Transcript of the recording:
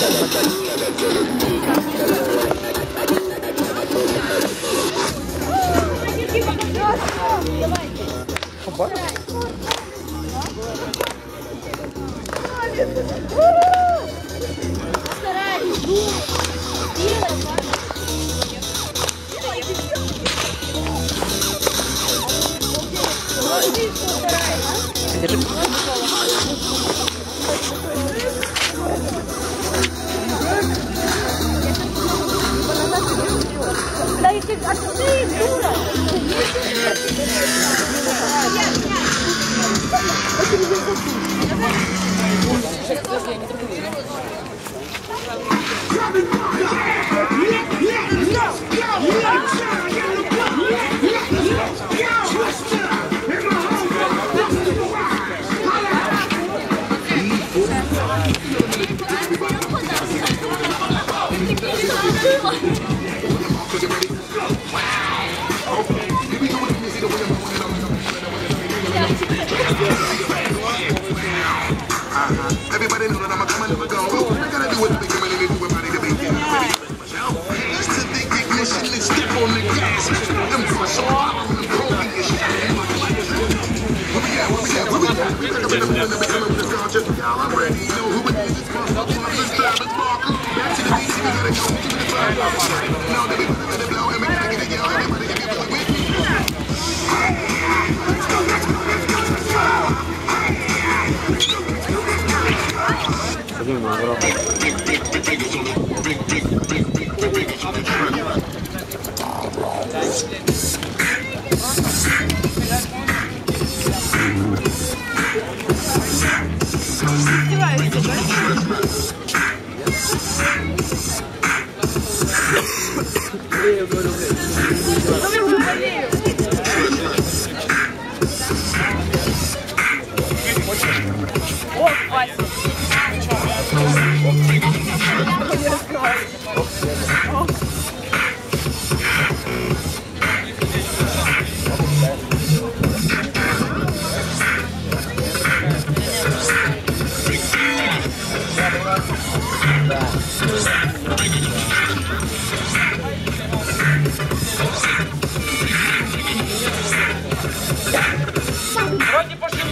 Everybody know that I'm coming to go. I gotta do what they can really do about it to make it ready. Hands to the ignition and step on the gas. Them boys so hot on the prohibition. Where we at? Y'all already know who it is. It's Muscle, Travis Barker. Back to the beach, we gotta go to the club. Now that we let it blow, and we gotta get it, y'all. Everybody get it with me. Let's go, let's go, let's go, let's go. Вроде пошли.